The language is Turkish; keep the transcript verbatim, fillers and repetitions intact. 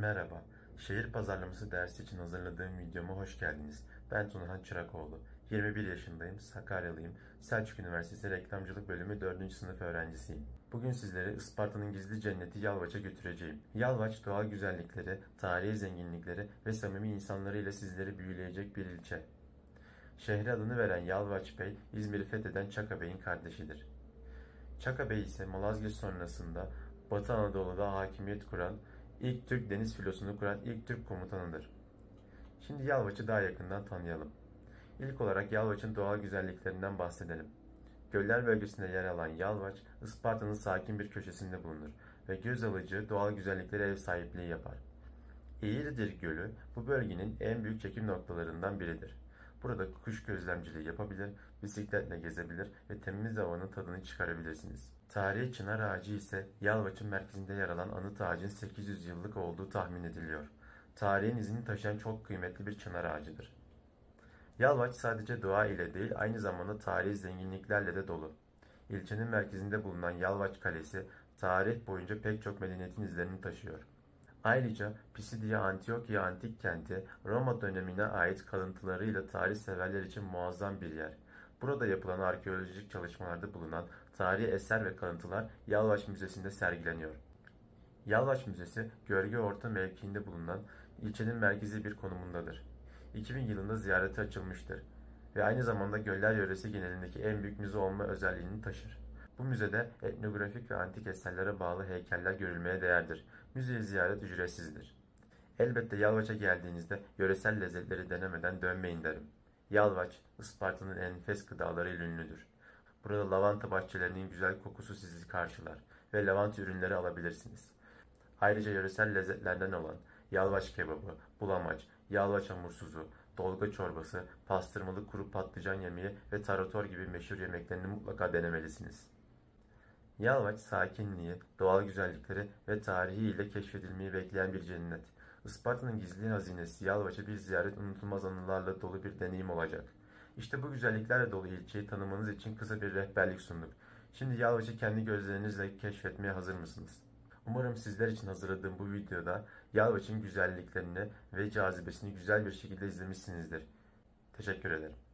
Merhaba, şehir pazarlaması dersi için hazırladığım videoma hoş geldiniz. Ben Tunahan Çırakoğlu, yirmi bir yaşındayım, Sakaryalıyım, Selçuk Üniversitesi Reklamcılık Bölümü dördüncü sınıf öğrencisiyim. Bugün sizleri Isparta'nın gizli cenneti Yalvaç'a götüreceğim. Yalvaç, doğal güzellikleri, tarihi zenginlikleri ve samimi insanlarıyla sizleri büyüleyecek bir ilçe. Şehre adını veren Yalvaç Bey, İzmir'i fetheden Çaka Bey'in kardeşidir. Çaka Bey ise Malazgirt sonrasında Batı Anadolu'da hakimiyet kuran, ilk Türk deniz filosunu kuran ilk Türk komutanıdır. Şimdi Yalvaç'ı daha yakından tanıyalım. İlk olarak Yalvaç'ın doğal güzelliklerinden bahsedelim. Göller bölgesinde yer alan Yalvaç, Isparta'nın sakin bir köşesinde bulunur ve göz alıcı doğal güzelliklere ev sahipliği yapar. Eğridir Gölü bu bölgenin en büyük çekim noktalarından biridir. Burada kuş gözlemciliği yapabilir, bisikletle gezebilir ve temiz havanın tadını çıkarabilirsiniz. Tarihi çınar ağacı ise Yalvaç'ın merkezinde yer alan anıt ağacın sekiz yüz yıllık olduğu tahmin ediliyor. Tarihin izini taşıyan çok kıymetli bir çınar ağacıdır. Yalvaç sadece doğa ile değil aynı zamanda tarihi zenginliklerle de dolu. İlçenin merkezinde bulunan Yalvaç Kalesi tarih boyunca pek çok medeniyetin izlerini taşıyor. Ayrıca Pisidia Antiokia antik kenti Roma dönemine ait kalıntılarıyla tarih severler için muazzam bir yer. Burada yapılan arkeolojik çalışmalarda bulunan tarihi eser ve kalıntılar Yalvaç Müzesi'nde sergileniyor. Yalvaç Müzesi, Gölge Orta mevkiinde bulunan ilçenin merkezi bir konumundadır. iki bin yılında ziyarete açılmıştır ve aynı zamanda Göller yöresi genelindeki en büyük müze olma özelliğini taşır. Bu müzede etnografik ve antik eserlere bağlı heykeller görülmeye değerdir. Müzeye ziyaret ücretsizdir. Elbette Yalvaç'a geldiğinizde yöresel lezzetleri denemeden dönmeyin derim. Yalvaç, Isparta'nın enfes gıdalarıyla ünlüdür. Burada lavanta bahçelerinin güzel kokusu sizi karşılar ve lavanta ürünleri alabilirsiniz. Ayrıca yöresel lezzetlerden olan Yalvaç kebabı, bulamaç, Yalvaç hamursuzu, dolga çorbası, pastırmalı kuru patlıcan yemeği ve tarator gibi meşhur yemeklerini mutlaka denemelisiniz. Yalvaç sakinliği, doğal güzellikleri ve tarihiyle keşfedilmeyi bekleyen bir cennet. Isparta'nın gizli hazinesi Yalvaç'a bir ziyaret unutulmaz anılarla dolu bir deneyim olacak. İşte bu güzelliklerle dolu ilçeyi tanımanız için kısa bir rehberlik sunduk. Şimdi Yalvaç'ı kendi gözlerinizle keşfetmeye hazır mısınız? Umarım sizler için hazırladığım bu videoda Yalvaç'ın güzelliklerini ve cazibesini güzel bir şekilde izlemişsinizdir. Teşekkür ederim.